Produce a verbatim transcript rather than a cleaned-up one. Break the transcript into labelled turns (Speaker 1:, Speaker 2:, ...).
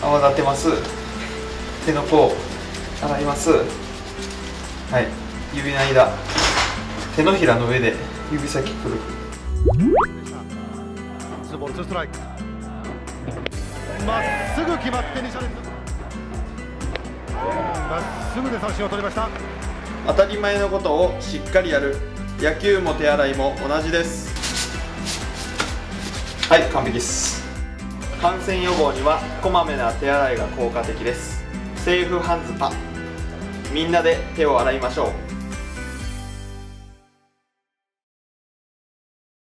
Speaker 1: 泡立てます。手の甲洗います。はい、指の間、手のひらの上で指先くる。
Speaker 2: ツーボールツーストライク。まっすぐ決まってに者連続。まっすぐで三振を取りました。
Speaker 1: 当たり前のことをしっかりやる。野球も手洗いも同じです。はい、完璧です。感染予防にはこまめな手洗いが効果的です。セーフハンズパ。みんなで手を洗いましょう。